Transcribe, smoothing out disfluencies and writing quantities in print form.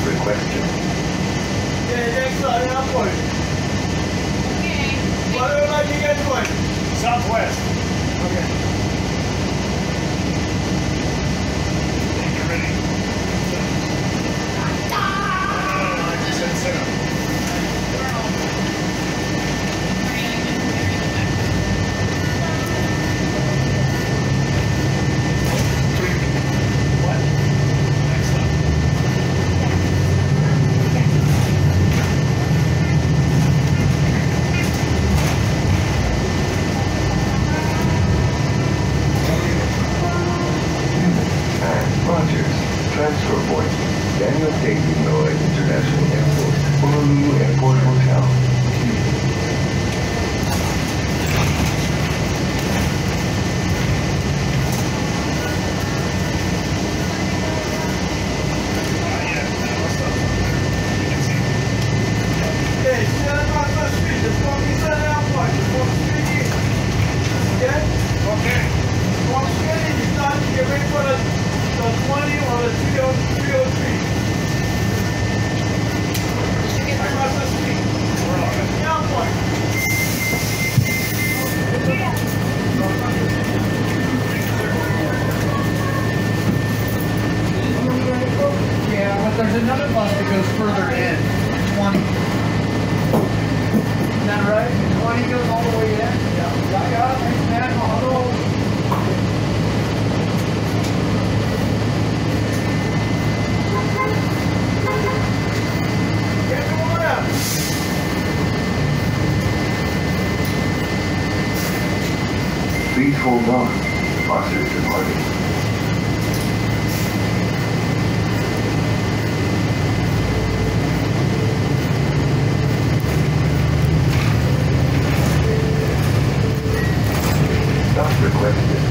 requested. Okay, next on airport. Okay. What airline you guys going? Southwest. Okay. Think you're ready. I just said sit up. What? Next up. And Rogers, transfer point, Daniel David Lloyd International Airport, Honolulu Airport Hotel. Yeah, what's up? You can see. Okay, stand across the street. It's going to be set airport. It's going straight in. Okay? Okay. Going straight in. You're not, get ready for the 20 or the 303. Across the street. We're on it. Airport. Yeah, but there's another bus that goes further in. 20. Isn't that right? 20 goes all the way in? Yeah. Yeah, thanks, man. Hello. Get the one up. Please hold on. Buses departing. Stop requested.